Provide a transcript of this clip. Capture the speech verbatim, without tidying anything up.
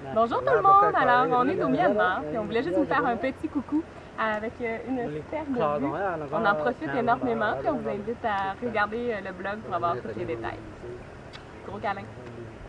Bonjour tout le monde! Alors, on est au Myanmar, puis on voulait juste vous faire un petit coucou avec une superbe vue. On en profite énormément, puis on vous invite à regarder le blog pour avoir tous les détails. Gros câlin!